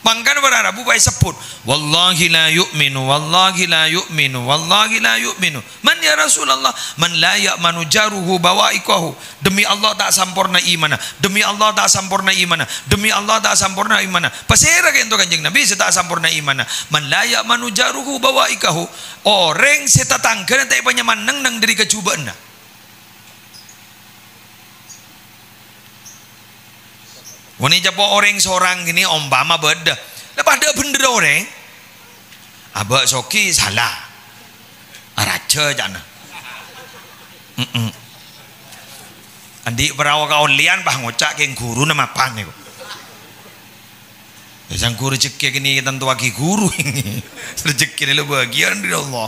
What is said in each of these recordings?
Mangkan para Rabu bae sebut wallahi la yu'minu wallahi la yu'minu wallahi la yu'minu. Man ya Rasulullah? Man la ya'manu jaruhu bawaikahu. Demi Allah tak sampurna imanah. Demi Allah tak sampurna imanah. Demi Allah tak sampurna imanah. Pasira kento Kanjeng Nabi tak sampurna imanah. Man la ya'manu jaruhu bawaikahu. Orang setatangga tak panyaman nang dari kecubaan. Wani japo orang seorang gini umpama beda. Lepas ada bener orang. Abah soki salah. Raja jana. Andi perawa kaon lian bah ngocak ke guru nama pan niku. Sang guru rezeki gini tentu lagi guru ini. Rezeki ini bagian dari Allah.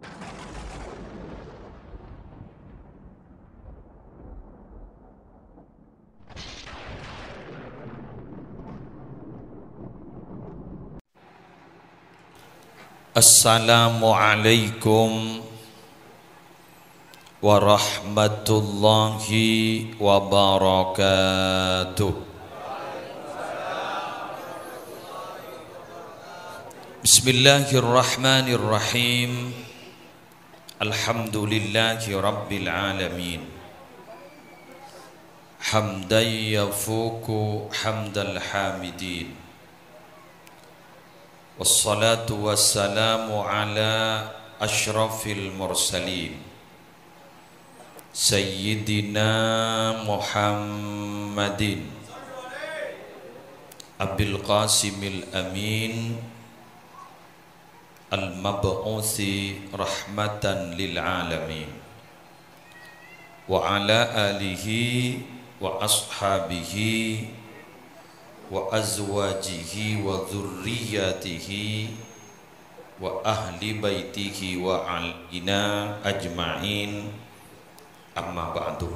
Assalamualaikum warahmatullahi wabarakatuh. Bismillahirrahmanirrahim. Alhamdulillahi rabbil alamin. Hamdan yafuku hamdal hamidin. Wassalatu wassalamu ala ashrafil mursalin Sayyidina Muhammadin Abil Qasimil Amin Al-Mab'uthi rahmatan lil alamin Wa ala alihi wa ashabihi wa azwajihi wa dhurriyyatihi wa ahli baitihi wa alina ajma'in amma ba'du.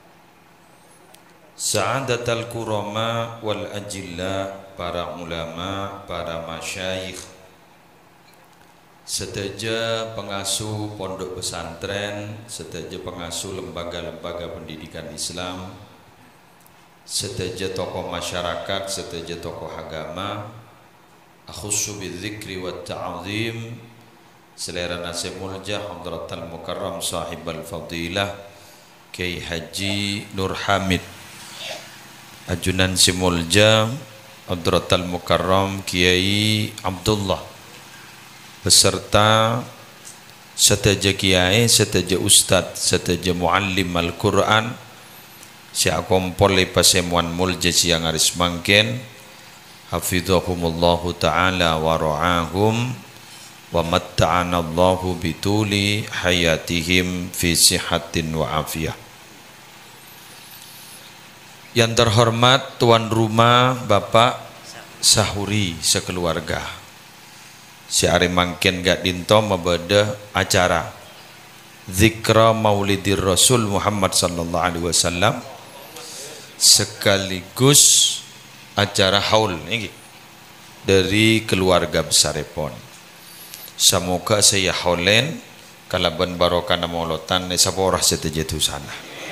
Sa'adatal kurama wal ajilla, para ulama, para masyayikh, sedaja pengasuh pondok pesantren, sedaja pengasuh lembaga-lembaga pendidikan Islam, sedaja tokoh masyarakat, sedaja tokoh agama, akhussu bidzikri wa ta'zim, selera nasi mulja Hadratal Mukarram sahibal fadilah Kiai Haji Nur Hamid, ajunan simulja Hadratal Mukarram Kiai Abdullah, beserta sedaja kiai, sedaja ustad, sedaja muallim Al-Quran, si akompol pasemuan mulja siang aris mangken, hafidhahumullahu ta'ala wa ra'ahum wa matta'anallahu bituli hayatihim fi sihatin wa afiyah. Yang terhormat tuan rumah Bapak Sahuri sekeluarga, si ari mangken gak dinto mabada acara zikra maulidir Rasul Muhammad sallallahu alaihi wasallam sekaligus acara haul ini dari keluarga besar Epon. Semoga saya haulen kalaban barokah namolotan saporah setejetu sana.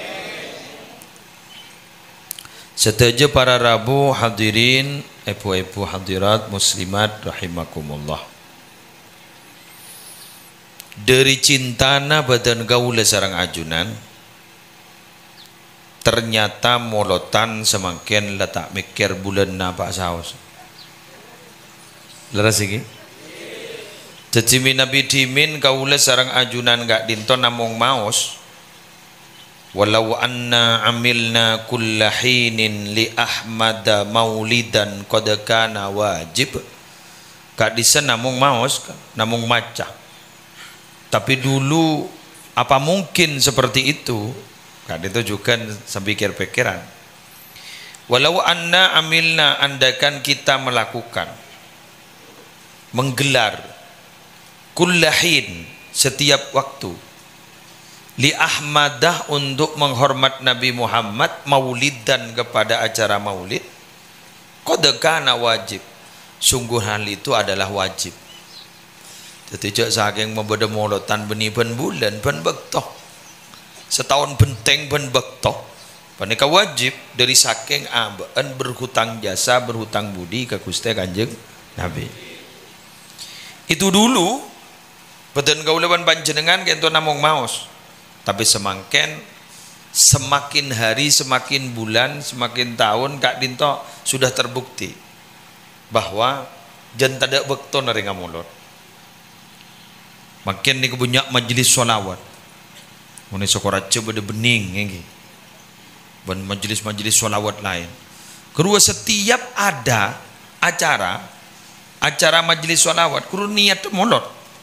Seteje para Rabu hadirin, ibu-ibu hadirat muslimat rahimakumullah. Dari cintana badan gaula sarang ajunan, ternyata molotan semakin letak mikir bulan napa saus. Leras iki? Cecimi Nabi dimin kaula sarang ajunan gak dinton namung maos. Walau anna amilna kulla hinin li ahmada maulidan qad kana wajib. Gak disen namung maos, namung maca. Tapi dulu apa mungkin seperti itu? Gak ditujukan sepikir-pikiran. Walau anna amilna, andakan kita melakukan, menggelar kullahin setiap waktu, li ahmadah untuk menghormat Nabi Muhammad, maulidan kepada acara maulid, qad kana wajib, sungguh hal itu adalah wajib. Jadi jak saking membeda molotan beni ben bulan ben bektoh, setahun benteng ben bektoh, panika wajib dari saking abaan berhutang jasa berhutang budi ke Gusti Kanjeng Nabi. Itu dulu beten kaulaban panjenengan kento namung maos. Tapi semangken semakin hari, semakin bulan, semakin tahun Kak Dinto sudah terbukti bahwa jan tada bekto nari ngamulot. Makin ni kebanyak majlis solawat. Mune Sokoraja bade bening ngi. Dan majlis-majlis solawat lain. Kedua setiap ada acara majlis solawat, kudu niat molot.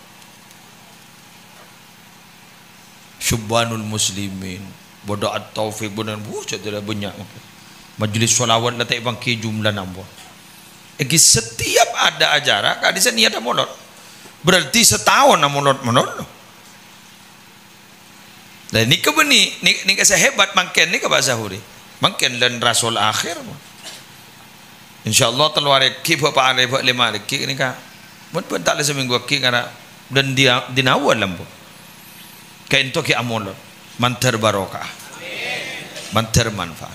Syubbanul muslimin, bodoat taufik benar tidak banyak. Majlis solawat lah tak bangki jumlah nambah. Egi setiap ada acara, kadisa niat molot. Berarti setahun molot. Dan ni kebeni, ni kasih hebat mangken ni ke bahasa huri. Mangken dan rasul akhir. InsyaAllah teluar ki apa ada lima ki ni ka. Pun tak ada seminggu ki karena dan dia dinawal lampu. Kain to ki amol. Mantar barokah. Mantar manfaat.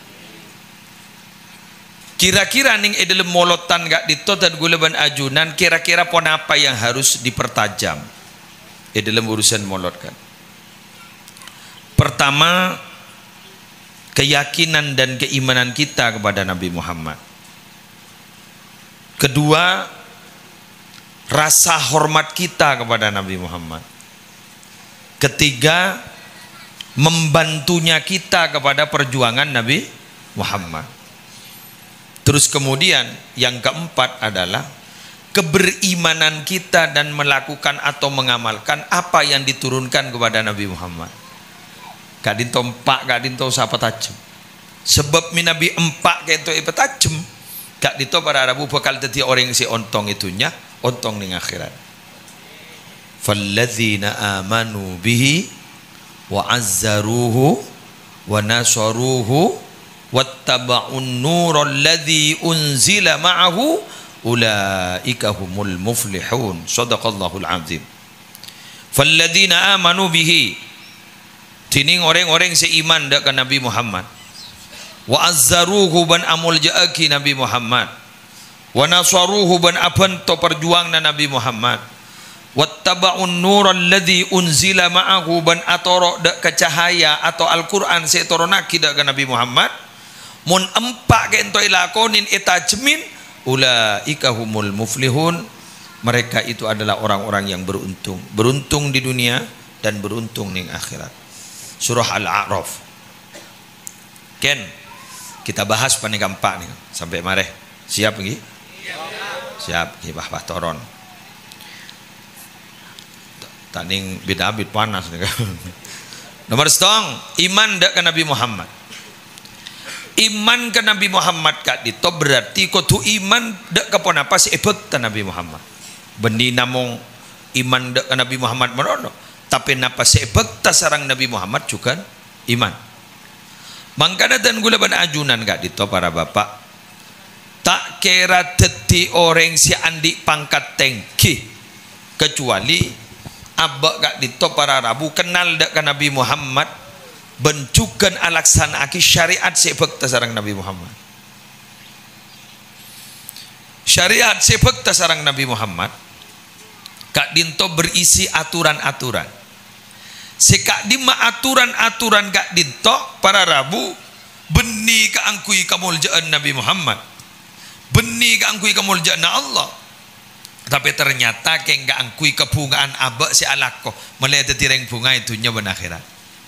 Kira-kira ning dalam molotan gak dito dan guleban ajunan kira-kira pon apa yang harus dipertajam dalam urusan molot kan. Pertama, keyakinan dan keimanan kita kepada Nabi Muhammad. Kedua, rasa hormat kita kepada Nabi Muhammad. Ketiga, membantunya kita kepada perjuangan Nabi Muhammad. Terus kemudian yang keempat adalah keberimanan kita dan melakukan atau mengamalkan apa yang diturunkan kepada Nabi Muhammad. Kadin tompak, kadin to sapa tajam. Sebab minabi empak kayak itu ipa tajam. Kak dito para Arabu bakal dadi orang si ontong itunya, ontong ning akhirat. Falladzina amanu bihi wa azzaruhu wa nasaruhu wattaba'un nural ladzi unzila ma'ahu ulaika humul muflihun. Shadaqallahul azim. Falladzina amanu bihi, tining orang-orang seiman dak ke Nabi Muhammad. Wa azzaruhu ban amul jaaki Nabi Muhammad. Wa nasaruhu ban apan to perjuang na Nabi Muhammad. Wattaba'un nural ladzi unzila ma'ahu ban atoro dak ke cahaya atau Al-Qur'an se toronaki dak ke Nabi Muhammad. Mun empak ke ento ilakonin etajmin ulaika humul muflihun. Mereka itu adalah orang-orang yang beruntung. Beruntung di dunia dan beruntung di akhirat. Surah Al-A'raf. Ken, kita bahas panik empat nih sampai mareh. Siap lagi? Siap. Siap. Bah toron. Taning bidabit panas nih kan. Nomor setong, iman dak ke Nabi Muhammad. Iman ke Nabi Muhammad kak dito berarti kudu iman dak ke pon apa si ebek Nabi Muhammad. Bendi namung iman dak ke Nabi Muhammad merono. Tapi napa sebek tasarang Nabi Muhammad juga iman. Mangkana dan gula ban ajunan gak dito para bapak. Tak kira deti orang si andi pangkat tengki kecuali abak gak dito para Arabu kenal dak ke Nabi Muhammad bencukan alaksana aki syariat sebek tasarang Nabi Muhammad. Syariat sebek tasarang Nabi Muhammad kak dinto berisi aturan-aturan. Sekak dima aturan-aturan kak dinto para Rabu beni ka angkui kamuljaan Nabi Muhammad, beni ka angkui kamuljaan Allah. Tapi ternyata keng ka angkui kebungaan abak si alako melihat tireng bunga itunya benakhirat.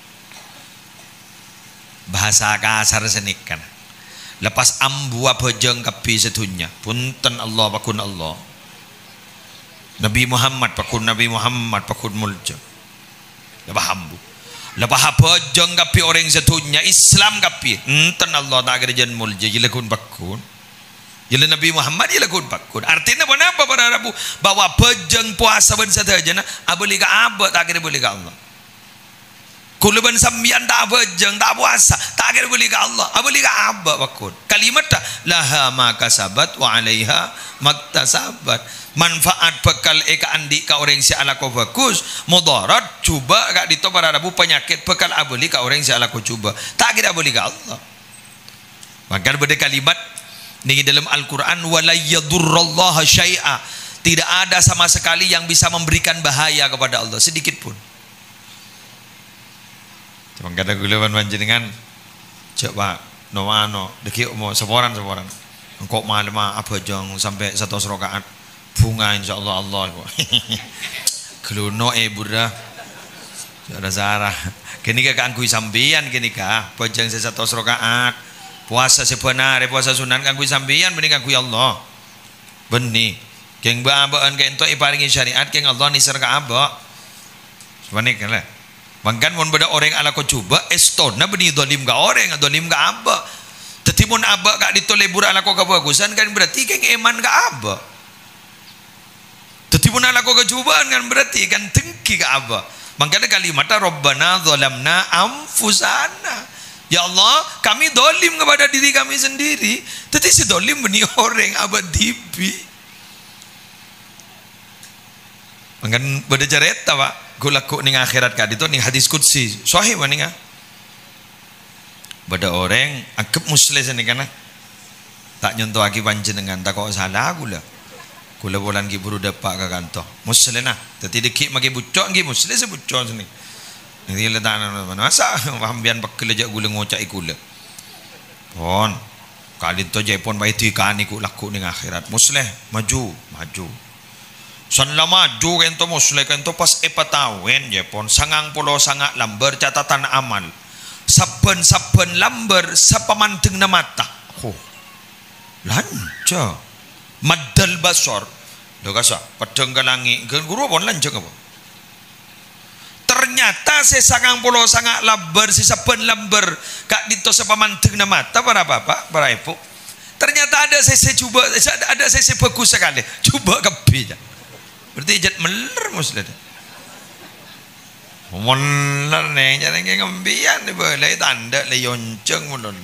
Bahasa kasar senikan. Lepas ambu bojeng kapi setunya punten Allah pakun Allah. Nabi Muhammad pakun Nabi Muhammad pakun mulja. Lepas hambu. Lepas apa jeng kapi orang setunya Islam kapi. Enten Allah tak kerjaan mulja jilakun pakun. Jila Nabi Muhammad jilakun pakun. Artinya apa para Arabu bahwa bejeng puasa ben saja na abeli ka abad tak kira boleh ka Allah. Kuluban sambian tak bejeng tak puasa tak kira boleh ka Allah. Abeli ka abad pakun. Kalimat dah laha ma kasabat wa alaiha maktasabat. Manfaat bekal eka andi ka orang si ala ko bagus, mudarat cuba gak dito para Arabu penyakit bekal abeli ka orang si ala ko cuba tak kira abeli ka Allah. Maka berde kalimat Ini dalam Al-Quran, wala yadurrallaha syai'a, tidak ada sama sekali yang bisa memberikan bahaya kepada Allah sedikit pun. Cuma kata gulawan panjenengan coba no deki mau seporan engkau malam apa jong sampai 100 rakaat bunga insyaallah Allah keluno burda ada Sarah kini ka kangkui sambian kini ka pajang 100 rakaat puasa sebenarnya puasa sunan kangkui sambian bening kangkui Allah benih keng babaan keng ento iparingi syariat keng Allah nisar ka aba sebenarnya kan lah mangkan mun beda orang ala ko coba estona benih dolim ka orang dolim ka aba tetimun aba kak ditolebur ala ko kebagusan kan berarti keng eman ka aba tetimun ala ko kecubaan kan berarti kan tengki ka aba makanya kalimatnya Rabbana zalamna anfusana, ya Allah kami dolim kepada diri kami sendiri. Tetapi si dolim benih orang abad dibi makanya pada cerita pak gulaku ning akhirat kadi itu ning hadis qudsi sahih maninga pada orang angkep muslim sini kana tak nyontoh aki panjenengan tak kok salah gula bolan ki buru dapat ke kantor muslim nah tapi dikit magi bucok ki muslim sebucok sini ini letak mana masa pambian pakai lejak gula ngocak gula pon kali tu je pon baik tikan iku laku ning akhirat muslim maju sanla maju kento muslim kento pas epatawen je pon 90 sangat lamber catatan amal saben lamber sapamanteng na mata lanca madal basor do kasa padang kalangi guru pon lanca apa ternyata sesangang pulau sangat lamber si saben lamber kak dito sapamanteng na mata para bapak para ibu ternyata ada sesi coba ada sesi bagus sekali coba kabeh berarti jat meler muslim meler nih jangan kayak ngembian nih boleh tanda le yonceng meler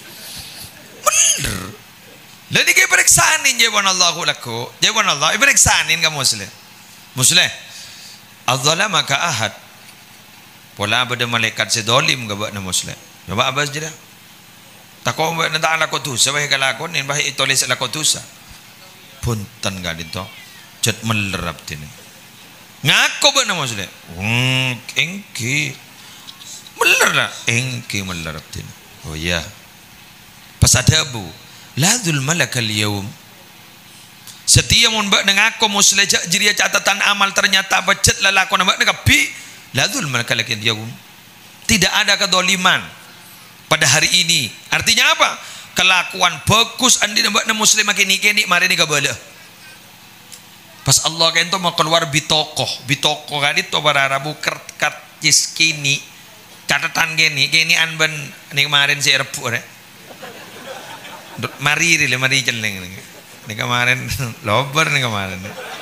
lalu kayak periksanin jawaban Allah laku jawaban Allah periksanin kamu muslim Allah maka ahad pola pada malaikat sedolim gak buat muslim coba abas je dah takut buat nanti laku tu sebagai kalakon ini bahaya itulis laku tu sa punten gak dito jat melerap tini ngaku buat muslim engki melerap engki melerap tini oh ya pas ada abu ladul malakal yaum setiap mun bak ngaku muslim jiria catatan amal ternyata bacet lalakon bak nekapi ladul malakal yaum tidak ada kedoliman pada hari ini artinya apa kelakuan bagus andi nambak muslim makin ini mari ni kabala pas Allah kento mau keluar bitoko kan itu para rabu kartis kini catatan gini anben nih kemarin si repu re mari celeng nih kemarin lober nih kemarin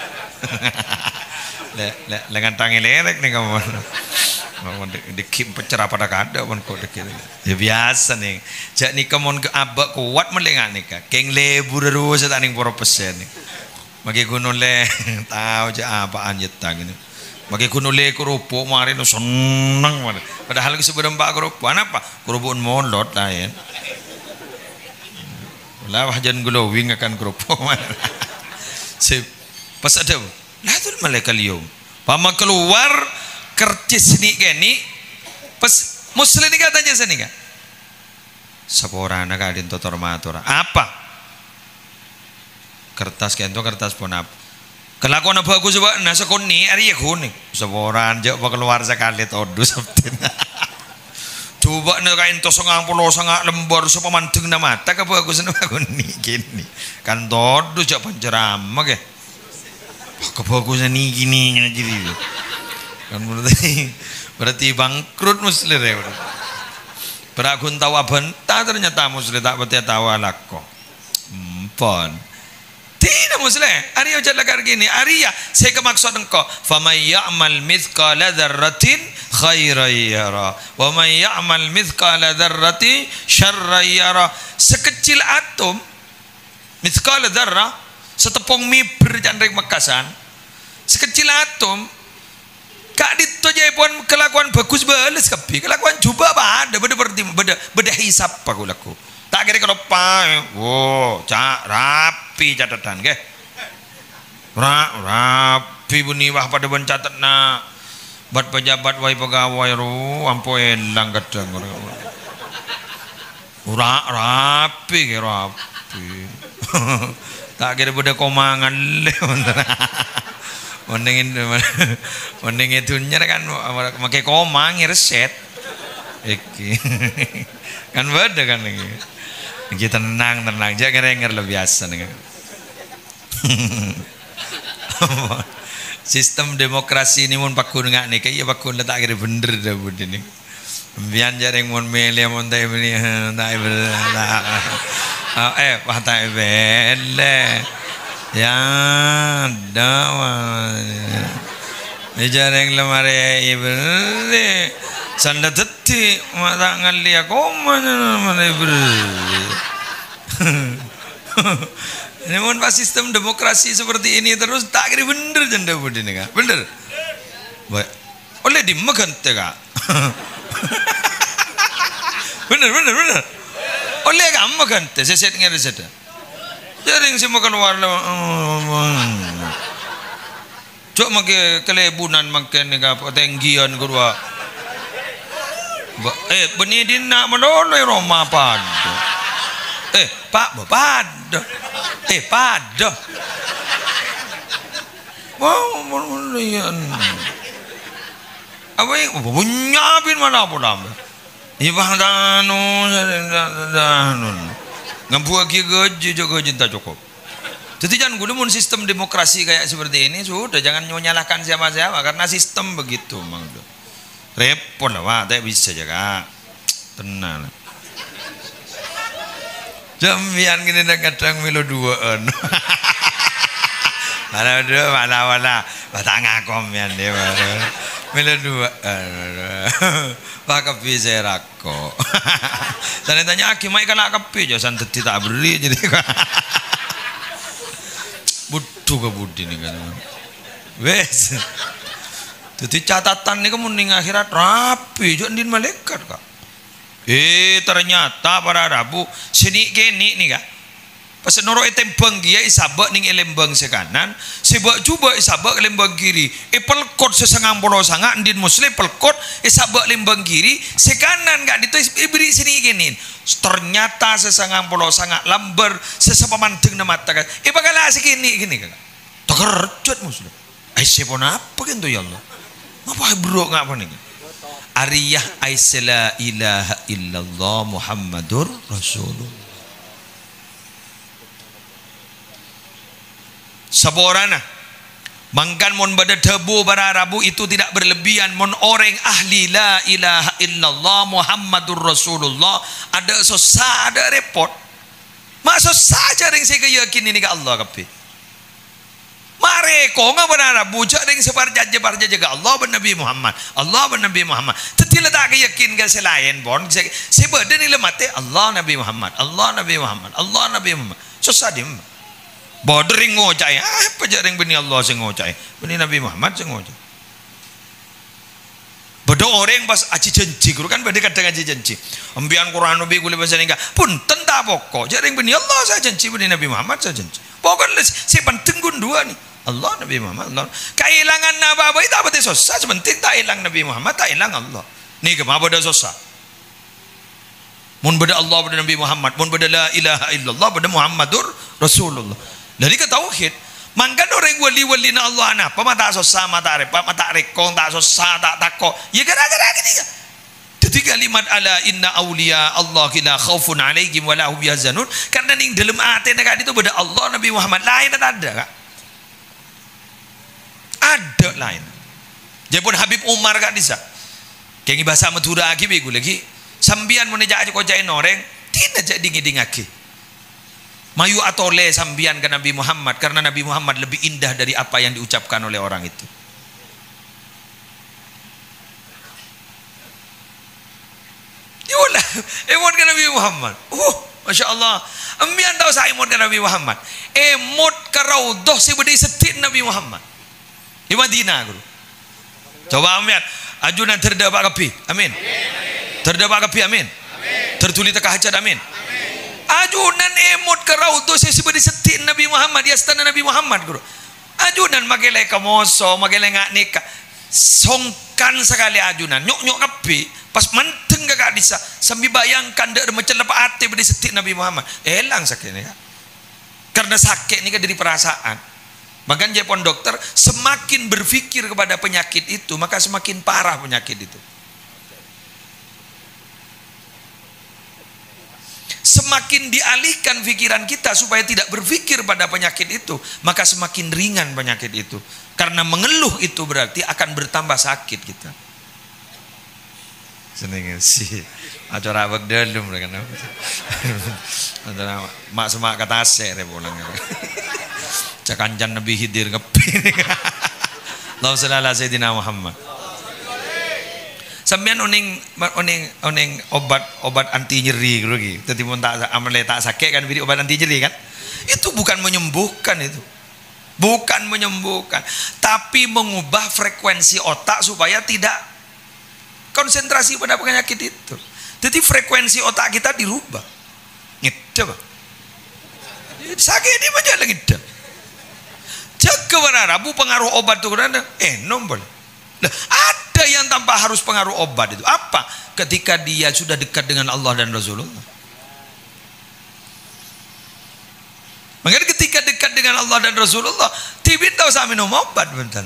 lengan tangi lerek nih kemarin dikim pecerah pada kada pun kok dikit ya biasa nih jak nih kemon ke abak kuat melengan nih kak keng lebur terus tak nih poro pesen nih bagi gunung le tahu je apaan jeta gini bagi gunung le kerupuk mari no seneng padahal sebenarnya pak kerupuk apa kerupuk molot lain lah wajan glowing akan kerupuk sip pas ada latul malaikat lium pama keluar kercis ni keni pas muslim ni katanya sini kan saporana kadin totor matura apa kertas kento kertas pun apa kelakuan apa aku coba nasa koni ari ya koni seporan jauh keluar sekali todu sabtin coba nih kain to sangat lembar sepamanteng na mata ke aku seneng koni gini kan todu jauh pancerama ke kebagusan ni gini jadi kan berarti bangkrut muslim ya berakun tawa benta ternyata muslim tak betul tawa lako pon tidak muslim Arya ucap lakar gini Arya saya kemaksud engkau faman ya'mal mithqala dzarratin khairan yara wa man ya'mal mithqala dzarratin syarran yara sekecil atom mithqala dzarrah setepung miber jandrek mekasan sekecil atom kak ditojai pun kelakuan bagus balas kapi kelakuan coba apa ada beda hisap aku laku Tak kira kalau pak, wow, rapi catatan, ke? Rapi bunyi wah pada mencatat nak, bat pejabat wai pegawai ru, ampo elang kadang rapi ke rapi. Tak kira pada komangan le, mending itu kan pakai komang reset, kan beda kan ini. Kita tenang jangan denger lo biasa nih. Sistem demokrasi ini mun pakun nggak nih kayak pakun letak kira bener dah bud ini. Biar jarang mun mele mun tak beli tak beli. Patai bele. Ya dah. Jarang lemari ibeli. Sanda tetti mata ngali aku mana beri. Ini mun pas sistem demokrasi seperti ini terus tak kira bener janda budi nih kak, bener. Baik, oleh dimakan tega. Bener. Oleh kamu makan teh, seset ngeri seset. Jaring si makan warna. Cok makan kelebunan makan nih kak, tenggian gua. Benih dina menoloi Roma pada. Pak pada. Pada. Wow, menoloian. Apa yang punyapin mana pun dah. Ibang danu, ngampu lagi gaji juga cinta cukup. Jadi jangan gunakan sistem demokrasi kayak seperti ini sudah jangan menyalahkan siapa-siapa karena sistem begitu mang. Repot lah, wah, tak bisa jaga, tenang. Jambian gini dah kadang milo duaan. Mana, batang akom yang dia milo duaan. Pakai bisa rako. Saya tanya aki, mai kena kapi, jangan teti tak beri jadi. Butuh kebudi ni kan, wes. Jadi catatan ni kamu ning akhirat rapi, jangan din malaikat kak. Ternyata para Rabu seni keni ni kak. Pas noro etembang dia isabak ning elembang sekanan, sebab cuba isabak lembang kiri. Pelkot sesangang polo sanga din muslim pelkot isabak lembang kiri sekanan kak itu beri seni keni. Ternyata sesangang polo sanga lamber sesapamanting nama mata kak. Bagala sekini gini kak. Terkerjat muslim. Siapa apa kan tu ya Allah. Apa bro ngak apa nih? Ariyah aisla ilaha illallah Muhammadur Rasulullah. Saborana mangkan mon bada debu para Rabu itu tidak berlebihan mon orang ahli la ilaha illallah Muhammadur Rasulullah ada susah ada repot. Mak susah jaring saya keyakin ini ke Allah kapi. Mare ko nga benar buja ding separja jaga Allah ben Nabi Muhammad tetila tak yakin ke selain bon sebab dia ni lemate Allah Nabi Muhammad susah dim bodring ngocai apa jaring beni Allah sing ngocai beni Nabi Muhammad sing ngocai bodo orang pas aci janji guru kan bade kadang aci janji ambian Quran Nabi kule bahasa ningka pun tenta pokok jaring beni Allah saya janji beni Nabi Muhammad saya janji pokoknya si penting dua nih Allah Nabi Muhammad Allah kehilangan apa itu apa susah sebenting tak hilang Nabi Muhammad tak hilang Allah ni kenapa dah susah mun beda Allah beda Nabi Muhammad mun beda la ilaha illallah beda Muhammadur Rasulullah dari ke tauhid mangkan orang wali-wali na Allah ana apa mata susah mata repot mata rekong tak susah tak takok ya gara-gara gini jadi kalimat ala inna awliya Allah la khaufun alaihim wa la hum yahzanun karena ning dalam ate nak itu beda Allah Nabi Muhammad lain tak ada kak ada lain. Jadi pun Habib Umar kak disa. Kengi bahasa Madura lagi begu lagi. Sambian menejak aja kocain orang tidak jadi ngidingaki. Mayu atole sambian ke Nabi Muhammad karena Nabi Muhammad lebih indah dari apa yang diucapkan oleh orang itu. Yulah, emot ke Nabi Muhammad. Masya Allah. Ambian tahu saya emot ke Nabi Muhammad. Emot ke Raudhah si bedi setit Nabi Muhammad. Di Madinah guru. Coba ambil ajunan terdapat kapi. Amin. Terdapat kapi amin. Tertulis tekah hajat amin. Ajunan emot ke raudo saya sebut setin Nabi Muhammad di astana Nabi Muhammad guru. Ajunan magelai kamoso, magelai ngak nikah. Songkan sekali ajunan, nyok kapi, pas manteng kakak disa, sambil bayangkan dak macam lepas hati beri setik Nabi Muhammad, elang sakit ni, karena sakit ni kan dari perasaan. Makanya Jepon dokter semakin berpikir kepada penyakit itu, maka semakin parah penyakit itu. Semakin dialihkan pikiran kita supaya tidak berpikir pada penyakit itu, maka semakin ringan penyakit itu. Karena mengeluh itu berarti akan bertambah sakit kita. Seneng sih. Acara abad dalam mereka. Acara mak semak kata asek pulang. Cakancan Nabi Khidir ngepi. Allahumma shalli ala sayyidina Muhammad. Sampeyan oning obat anti nyeri gitu. Tadi pun tak amale tak sakit kan beri obat anti nyeri kan? Itu bukan menyembuhkan itu. Bukan menyembuhkan, tapi mengubah frekuensi otak supaya tidak konsentrasi pada penyakit itu. Jadi frekuensi otak kita dirubah. Gitu, Pak. Sakit ini aja lagi dah. Jaga rabu pengaruh obat itu karena nombor. Nah, ada yang tanpa harus pengaruh obat itu apa? Ketika dia sudah dekat dengan Allah dan Rasulullah. Makanya ketika dekat dengan Allah dan Rasulullah, tibin tahu sami minum obat bentar.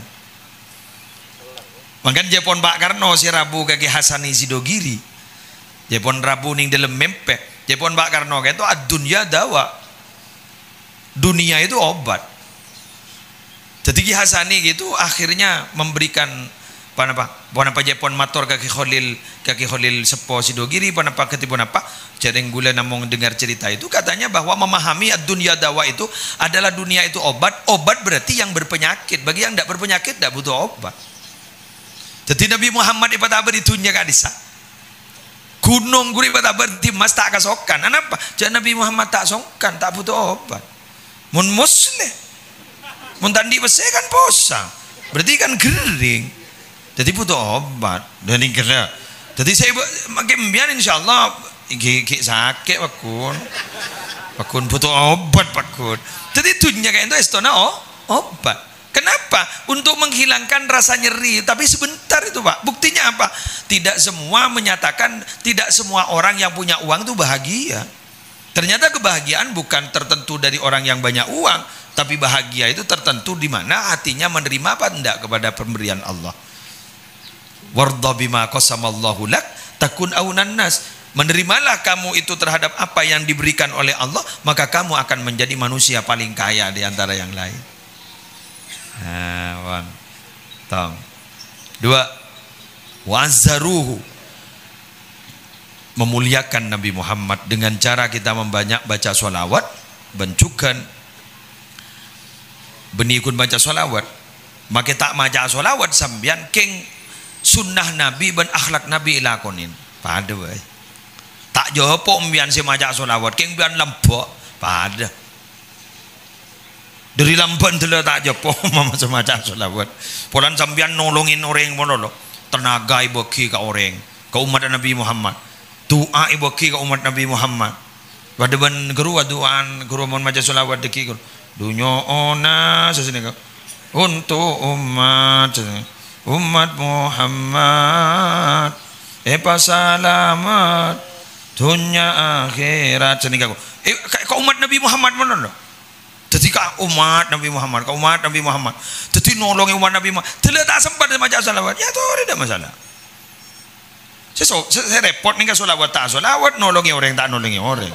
Makanya Jepon Pak Karno si Rabu kaki Hasani Sidogiri. Jepon Rabu ning dalam mempek. Jepon Pak Karno itu dunia dawa. Dunia itu obat. Jadi Ki Hasani gitu akhirnya memberikan panapa Jepon mator kaki Khalil Sepo Sidogiri panapa ketipun apa jareng gula namong dengar cerita itu katanya bahwa memahami dunia dawa itu adalah dunia itu obat berarti yang berpenyakit, bagi yang tidak berpenyakit tidak butuh obat. Jadi Nabi Muhammad ipatabar itunya kadisa gunung guri ipatabar timas tak kasokan kenapa? Jadi Nabi Muhammad tak songkan tak butuh obat mun muslim mun tandi besi kan posang berarti kan gering. Jadi butuh obat dan ini kira. Jadi saya makin biar insyaallah gigi sakit pakun butuh obat pakun. Jadi tujuannya kayak itu istana obat. Kenapa? Untuk menghilangkan rasa nyeri. Tapi sebentar itu Pak. Buktinya apa? Tidak semua menyatakan tidak semua orang yang punya uang itu bahagia. Ternyata kebahagiaan bukan tertentu dari orang yang banyak uang, tapi bahagia itu tertentu di mana hatinya menerima apa enggak kepada pemberian Allah. Warda bima qasamallahu lak takun aunan nas. Menerimalah kamu itu terhadap apa yang diberikan oleh Allah, maka kamu akan menjadi manusia paling kaya di antara yang lain. Nah, tong. 2. Wazzaruhu. Memuliakan Nabi Muhammad dengan cara kita membanyak baca sholawat, bencukan benikun baca sholawat. Maka tak baca sholawat sambian king sunnah Nabi dan akhlak Nabi ilakonin pada wae tak jopo mbian si maca solawat king mbian lembok pada dari lamban dulu tak jopo mama maca solawat polan sambian nolongin orang mono tenaga ibaki ka orang ka umat Nabi Muhammad doa ibaki ka umat Nabi Muhammad pada ban guru doaan guru mon maca solawat deki dunyo ona sesene untuk umat Muhammad selamat dunia akhirat cenika kayak umat Nabi Muhammad mana loh jadi kak umat Nabi Muhammad jadi nolongi umat Nabi Muhammad tidak tak sempat baca salawat ya tuh tidak masalah saya repot nih salawat tak salawat nolongi orang tak nolongi orang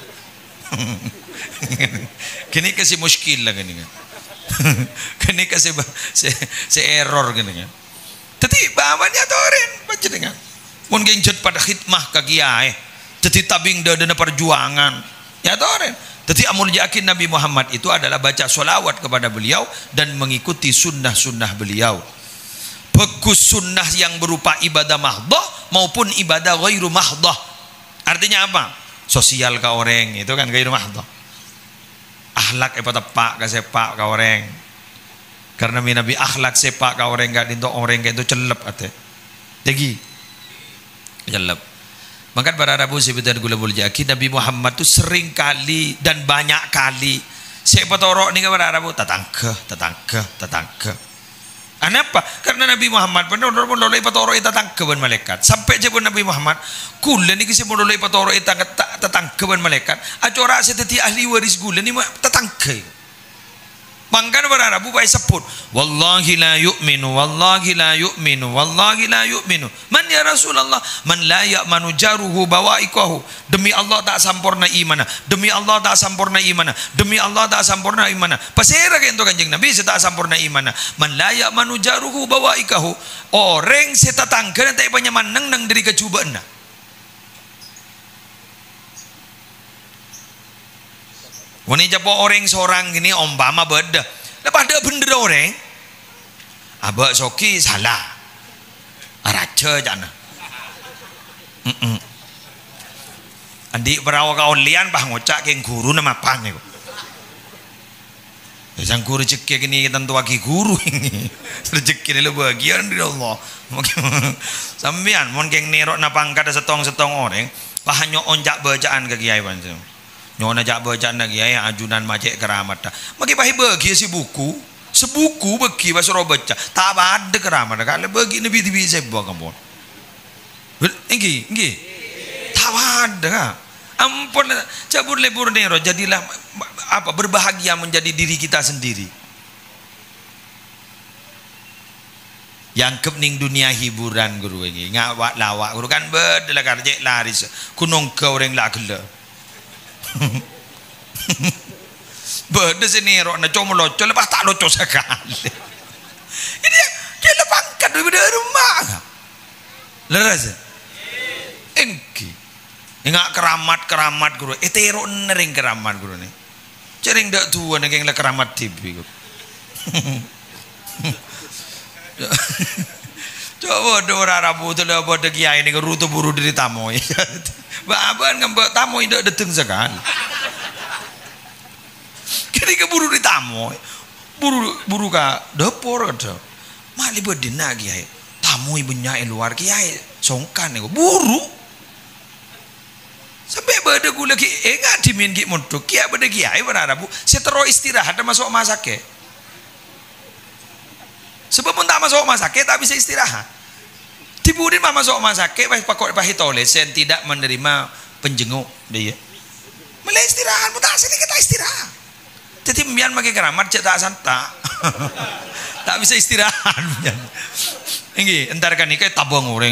kini kasih muskil lah kini kini kasih error kini kan. Jadi bawanya toren baca dengan mungkin jad pada khidmah ke kiai jadi tabing dana perjuangan ya toren. Jadi amul yakin Nabi Muhammad itu adalah baca sholawat kepada beliau dan mengikuti sunnah-sunnah beliau. Bagus sunnah yang berupa ibadah mahdoh maupun ibadah ghairu mahdoh. Artinya apa? Sosial ke orang itu kan ghairu mahdoh. Akhlak tepak ke sepak ke orang. Karena Nabi akhlak sepak ka orang gak dinto orang itu celep ate. Jadi celep. Maka para Rabu sebentar gula buljaki Nabi Muhammad tu sering kali dan banyak kali saya petorok ni para Rabu tetangga. Kenapa? Karena Nabi Muhammad pun dolai petorok tetangga ban malaikat. Sampai je pun Nabi Muhammad kula ni kisi dolai petorok tetangga ban malaikat. Acora seteti ahli waris gula ni tetangga. Mangkan para Rabu baik sebut wallahi la yu'minu wallahi la yu'minu wallahi la yu'minu man ya Rasulullah man la ya'manu jaruhu bawaikahu demi Allah tak sempurna imanah demi Allah tak sempurna imanah demi Allah tak sempurna imanah pasera kento Kanjeng Nabi tak sempurna imanah man la ya'manu jaruhu bawaikahu orang setatangga tak banyak manang nang dari kecubaan na. Wanita po orang seorang gini umpama beda. Lepas ada bener orang. Abah soki salah. Raja jana. Andi perawa kaulian bah ngocak ke guru nama pang itu. Sang guru rezeki gini tentu bagi guru ini. Rezeki ini bagian dari Allah. Sambian mon keng nerok napang kada setong orang. Pahanyo onjak bacaan ke kiai pancen. Nyona jak bacaan lagi ya ajunan macet keramat dah. Maki bahi bagi si buku, sebuku bagi pas ro baca. Tak ada keramat kalau bagi nabi tibi saya bawa kampung. Inggi. Tak ada. Ampun cabut lebur nero jadilah apa berbahagia menjadi diri kita sendiri. Yang kepening dunia hiburan guru ini ngawak lawak guru kan bedelah karjek laris kunong kau orang lah gila. Beda sini rok na cuma loco lepas tak loco sekali. Ini dia lepangkan dari rumah. Leras. Engki. Ingat keramat guru. Terok nering keramat guru ni. Cering dak tua nak yang keramat TV guru. Coba dora Rabu tu lah buat kiai ni guru tu buru dari tamu. Baban ngambek tamu indak datang sekali. Kini keburu di tamu. Buru ka dapur kada. Mali bedina kiai. Tamu banyak luar kiai songkan ni buru. Sampai beda gula ki enggak dimin ki montok kiai beda kiai pada Rabu. Setero istirahat dan masuk rumah sakit. Sebab pun tak masuk rumah sakit tak bisa istirahat. Tiburin mah masuk rumah sakit pakok pahitolesen tidak menerima penjenguk dia. Mulai istirahat pun tak sini kita istirahat. Jadi mian pakai keramat cek tak santa. Tak bisa istirahat mian. Inggi entar kan ikai tabang orang.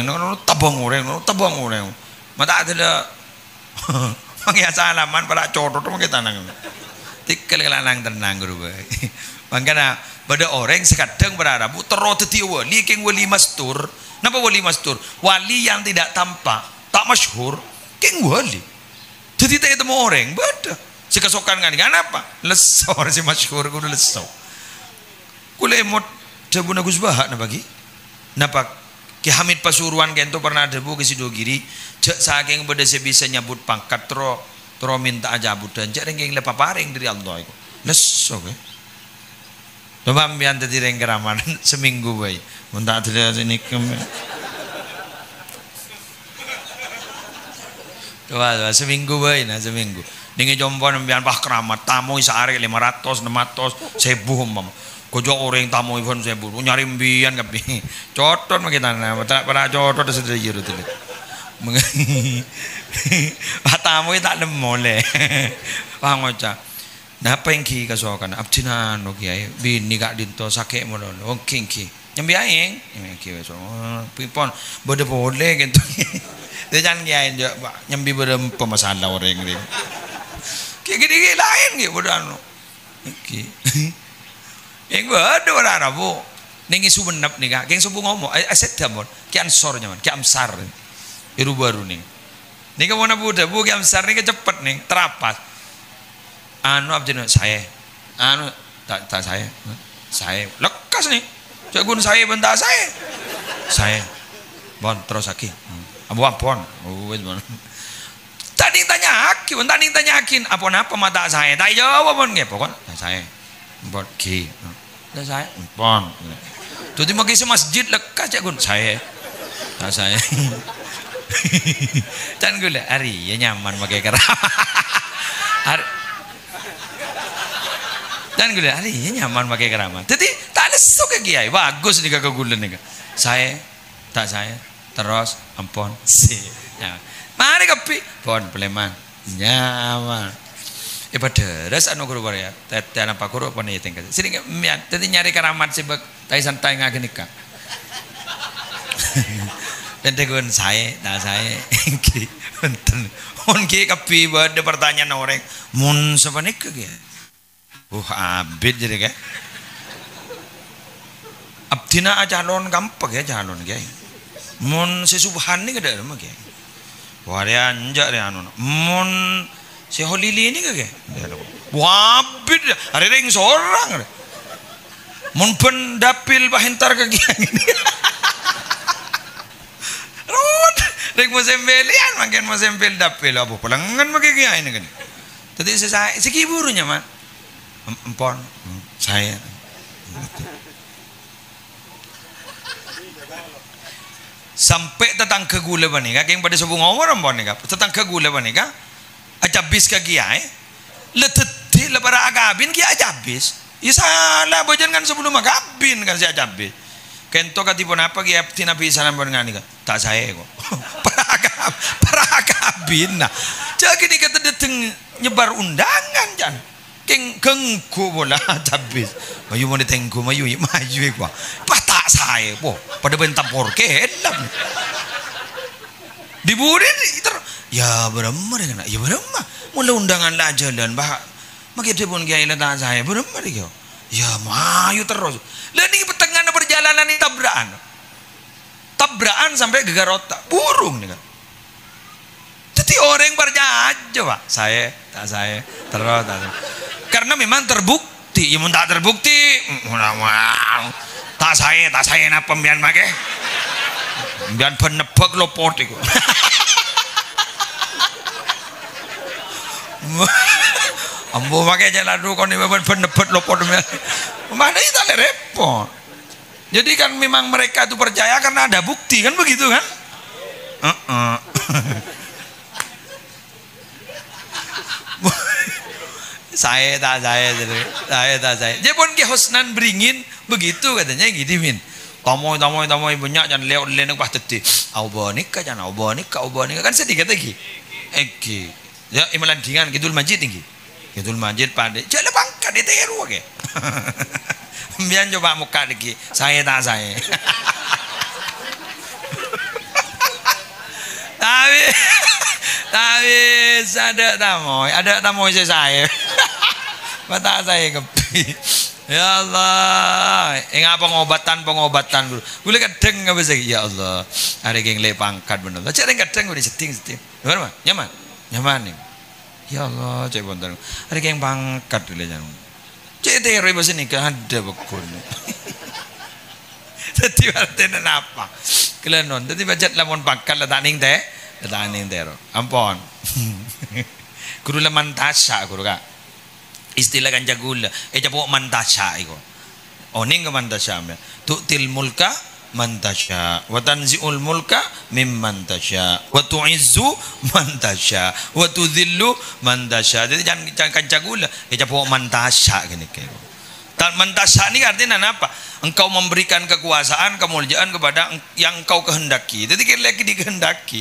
Mata ada pakai salaman pada codot pakai tanang. Tikal kelanang tenang guru bae. Makanya pada orang sekadang berharap terus teti wali keng wali mastur. Napa wali mastur? Wali yang tidak tampak, tak masyhur, keng wali. Jadi tak ketemu orang, beda. Si kesokan kan apa? Lesor si masyhur kudu lesor. Kule emot sabuna Gus Bahak na bagi. Napa Ki Hamid Pasuruan kento pernah debu ke Sidogiri, cek saking beda sebisa nyabut pangkat tro minta aja budan cek rengking lepa paring dari Allah iku. Lesor ke. Coba ambian tadi reng keraman seminggu bayi. Muntah tidak sini coba seminggu bayi nah seminggu. Dengan jombon ambian bah keramat tamu sehari 500 600 1000 mam. Kojo orang tamu iphone 1000 nyari ambian kapi. Cotot mah kita nah pada cotot sedih jero tu. Tamu tak lemole. Paham ngocak. Nah apa yang ki kasokan abdinan oke kiai bini kak dinto sakit molon oke ki nyambi aing ki so pipon bode boleh gitu dia jangan kiai nyambi berempa masalah orang ni ki gini lain ki bodan ki yang bode orang Rabu nengi subenap nih kak yang subuh ngomong aset damon ki ansor nyaman ki amsar iru baru nih kamu nak buda bu ki amsar nih cepet nih terapas anu abdina saya anu tak saya lekas nih jagun saya bentar saya bon terus aki abu apon wes bon tadi tanyakin apa mata saya tak jawab bon nggih pokok saya bon ki saya bon tuh di masjid lekas jagun saya Can gula hari ya nyaman pakai keramat. Dan gula hari ya nyaman pakai keramat. Jadi tak ada suka kiai bagus nih kakak gula nih. Saya tak saya terus ampun sih. Ya. Mari kopi pon peleman nyaman. Deres anu guru ya. Tete apa guru apa nih tinggal. Sini mian. Jadi nyari keramat sih bek. Tai santai ngagin nikah. Dan tegun saya, tak saya. Ki kopi bade pertanyaan orang. Mun sepanik ke ya. Abid jadi kayak abdina calon gampang ya calon kayak mun sesubhan ini kada mah kayak waria anjak deh anu mun si holili ini kayak abid hari ring seorang mun pendapil bahintar ke kiai ini ring musembelian makin musembel dapil apa pelangan makin kiai ini kan tadi saya sekiburunya mah empon saya sampai tetang ke gula banika yang pada sebung ngomor empon nika tetang ke gula banika ajabis ke kiai leteti lebara agabin kiai ajabis ya salah bojan kan sebelum agabin kan si ajabis kento katipun apa kiai tina bisa nampun ngani kan tak saya kok para agabin nah jadi kata deteng nyebar undangan jangan keng kengku bola habis mayu mau ditengku mayu maju gua patah saya po pada bentak porke elam diburin itu ya beremar kan ya beremar mulai undangan lah jalan bah makin dia pun kiai lah saya beremar dia ya mayu terus dan ini pertengahan perjalanan ini tabrakan sampai gegar otak burung nih kan jadi orang berjaja pak saya terus karena memang terbukti ya tak terbukti tak saya nak pembian make pembian penebak lopot itu ambo make jalan dulu kon ini penebak lopot mana itu repot jadi kan memang mereka itu percaya karena ada bukti kan begitu kan saya jadi pun ke husnan beringin begitu katanya gitu min tamoy banyak jangan lewat leneng pas teti aubonika jangan aubonika kan sedikit lagi ya imalan dingan kidul majid tinggi kidul majid pada jalan pangkat di teru ke biar coba muka lagi saya tapi ada tamoy saya mata saya kepi ya Allah pengobatan dulu boleh kadang nggak bisa ya Allah ada yang le pangkat bener lah cari kadang udah setting gimana nyaman nih ya Allah cek bontar ada yang pangkat dulu jangan cek teori bahasa nikah ada bekun jadi artinya apa kelenon jadi baca lamun pangkat lah taning tero ampon guru lah mantasya guru kak istilah kan jagul japo mantasya iko oning ke mantasya tu'til mulka mantasya wa tanzi'ul mulka mimman tasya wa tu'izzu mantasya wa tudhillu mantasya jadi jangan kan jagul japo mantasya gini kayak mantasya ini artinya apa engkau memberikan kekuasaan kemuliaan kepada yang engkau kehendaki jadi lagi dikehendaki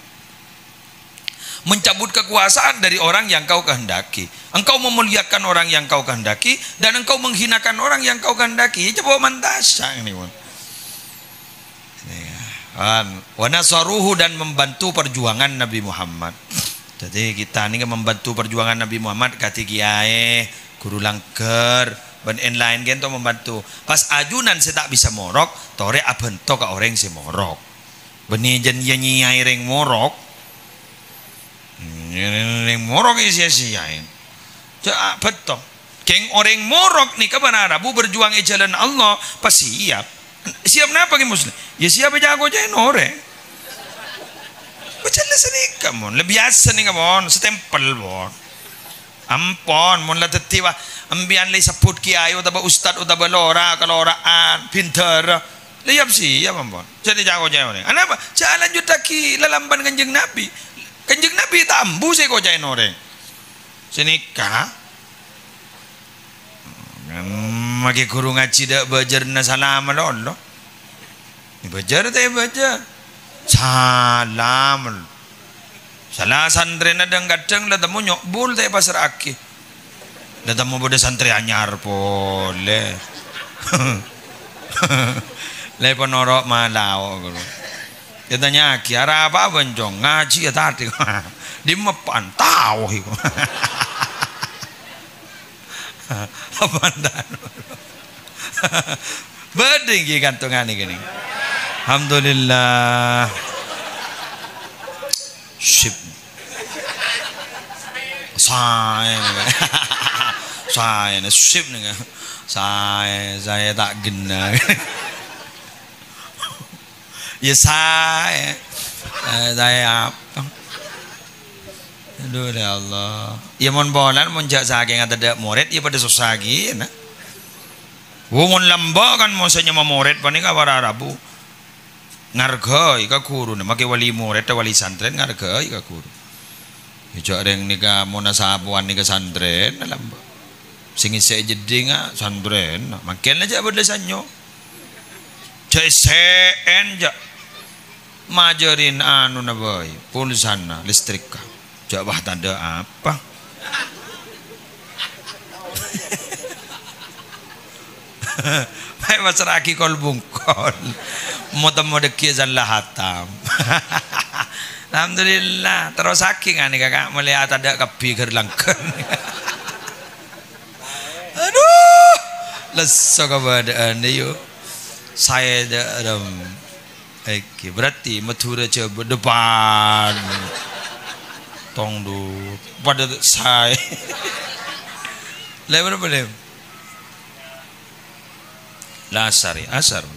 mencabut kekuasaan dari orang yang kau kehendaki engkau memuliakan orang yang kau kehendaki dan engkau menghinakan orang yang kau kehendaki coba mantasya ini wa nasaruhu dan membantu perjuangan Nabi Muhammad jadi kita ini membantu perjuangan Nabi Muhammad kati kiai guru langker dan lain gitu membantu pas ajunan saya tak bisa morok tore abentok ke orang si morok benih jenyi aireng morok yang morok sia-siain betul keng orang morok nih kapan Arabu berjuang di jalan Allah pasti siap napa ki muslim ya siap jago jain orang berjalan sini kamu lebih biasa nih kamu setempel bon ampon mun la tetiwa ambian le saput kiai utaba ustad utaba lora kaloraan pinter Liap sih ya ampun. Jadi jago jago ni. Kenapa? Jalan jutaki lalamban kanjeng Nabi. Kanjeng Nabi tambu saya kau jain orang. Senikah. Maki guru ngaji dak bajar na salam lo. Ni bajar tak bajar. Salam. Salah santri nadang kadang lah temu nyokbul tak pasar aki. Lah temu bodoh santri anyar boleh. Lepas norok malau guru. Dia tanya aki arah apa bencong ngaji ya tadi. Di mepan tahu itu. Apa ndan? Berdengki kantongan ini gini. Alhamdulillah. Sip. Saya sip nih. Saya tak gena. Ya saya apa? Aduh ya Allah. Ya mon bolan mon jak saking ada murid ya pada susah lagi nah. Wong lamba kan mosanya murid pani ka para Rabu. Ngarga ika guru nah make wali murid wali santren ngarga ika guru. Ya reng nika munasabuan nika santren lamba. Sing isih jeding santren makin aja berdesanyo. CSN ja majarin anu na boy pulsana listrik ka jawab tanda apa hai masraki kol bungkol moto deki zalla hatam alhamdulillah terus saking ani kakak melihat ada kapi gerlangkeun aduh leso kabadaan yo saya dalam berarti Mathura coba depan tongdu pada saya lebar boleh lasari asar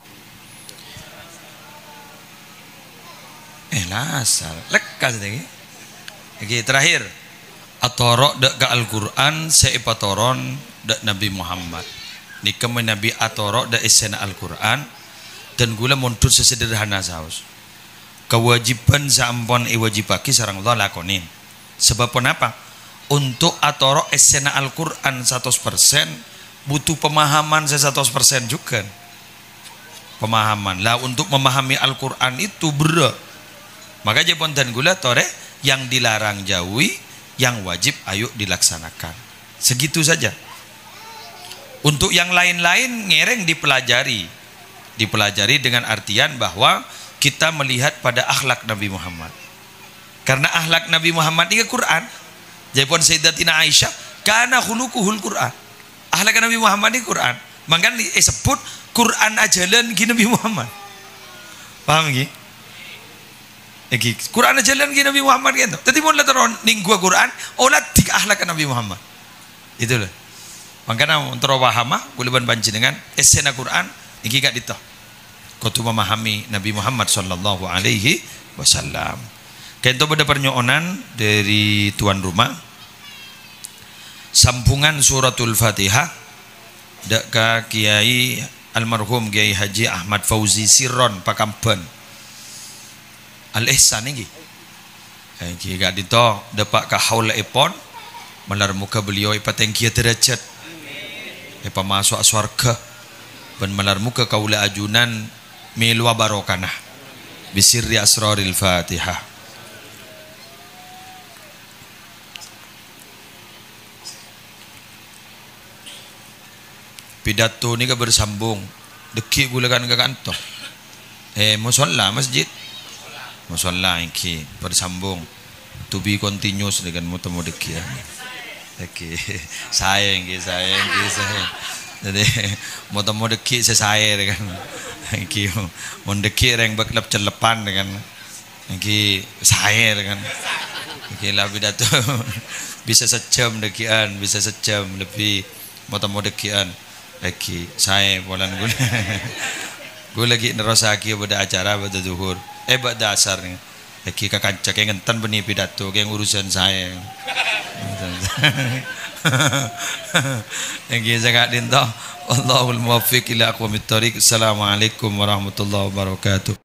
lasar lekas lagi terakhir atorok dak ke Al-Quran seipatoron dak Nabi Muhammad nikam Nabi atorok dak isena Al-Quran dan gula muntur sesederhana saus kewajiban sampon iwajibaki sarang Allah lakonin sebab apa untuk atoro esena Al-Quran 100% butuh pemahaman 100% juga pemahaman lah untuk memahami Al-Quran itu berat maka jepon dan gula tore yang dilarang jauhi yang wajib ayo dilaksanakan segitu saja untuk yang lain-lain ngereng dipelajari dengan artian bahwa kita melihat pada akhlak Nabi Muhammad karena akhlak Nabi Muhammad ini Quran jepon Sayyidatina Aisyah kana khuluquhul Quran akhlak Nabi Muhammad ini Quran mangkan disebut Quran ajalan gini Nabi Muhammad paham gini Quran ajalan gini Nabi Muhammad gitu tadi mau lihat orang ninggu Quran olah tiga akhlak Nabi Muhammad itulah makanya untuk paham kuliban banci dengan esena Quran iki gak ditoh kudu memahami Nabi Muhammad sallallahu alaihi wasallam. Kento pada pernyoonan dari tuan rumah sambungan suratul Fatihah dak ka Kiai almarhum Kiai Haji Ahmad Fauzi Sirron Pakamben Al Ihsan iki gak ditoh depak ka haul epon melar muka beliau ipatengkia derajat epa masuk surga ben melar muka kaula ajunan milwa barokanah bisirri asraril Fatihah. Pidato ni ka bersambung deki gula kan ka kanto musalla masjid musalla iki bersambung to be continuous dengan mutamo deki deki sayang jadi mau deki saya dengan iki mau deki reng baklap celepan dengan iki saya dengan iki lah pidato bisa sejam dekian bisa sejam lebih mau dekian lagi saya bulan gue lagi nerosaki pada acara pada zuhur pada asar nih lagi kakak cek yang ngenten benih pidato yang urusan saya Nggih jaga dinto Allahul muwaffiq ila aqwamit thoriq. Assalamualaikum warahmatullahi wabarakatuh.